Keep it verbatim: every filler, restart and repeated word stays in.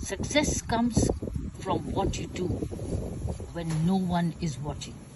Success comes from what you do when no one is watching.